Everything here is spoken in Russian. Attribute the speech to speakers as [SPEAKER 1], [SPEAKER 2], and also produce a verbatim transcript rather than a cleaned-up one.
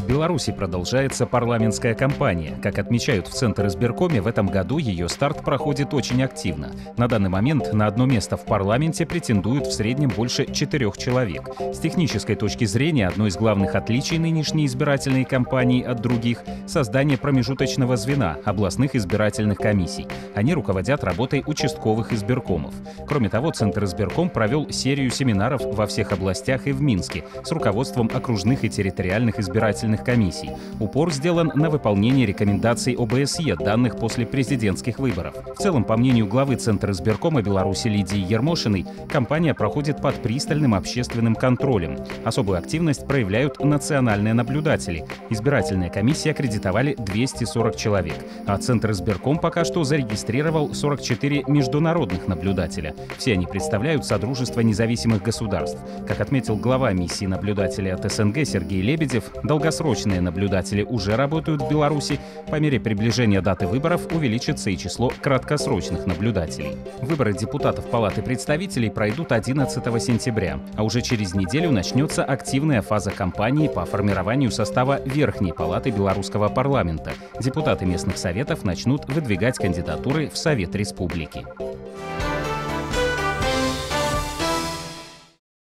[SPEAKER 1] В Беларуси продолжается парламентская кампания. Как отмечают в Центризбиркоме, в этом году ее старт проходит очень активно. На данный момент на одно место в парламенте претендуют в среднем больше четырех человек. С технической точки зрения, одно из главных отличий нынешней избирательной кампании от других – создание промежуточного звена – областных избирательных комиссий. Они руководят работой участковых избиркомов. Кроме того, Центризбирком провел серию семинаров во всех областях и в Минске с руководством окружных и территориальных избирательных комиссий. Упор сделан на выполнение рекомендаций О Бэ Эс Е, данных после президентских выборов. В целом, по мнению главы Центризбиркома Беларуси Лидии Ермошиной, кампания проходит под пристальным общественным контролем. Особую активность проявляют национальные наблюдатели. Избирательная комиссия аккредитовали двести сорок человек, а Центризбирком пока что зарегистрировал сорок четыре международных наблюдателя. Все они представляют Содружество независимых государств. Как отметил глава миссии наблюдателей от Эс Эн Гэ Сергей Лебедев, долгосрочные наблюдатели уже работают в Беларуси. По мере приближения даты выборов увеличится и число краткосрочных наблюдателей. Выборы депутатов Палаты представителей пройдут одиннадцатого сентября, а уже через неделю начнется активная фаза кампании по формированию состава Верхней Палаты Белорусского парламента. Депутаты местных советов начнут выдвигать кандидатуры в Совет Республики.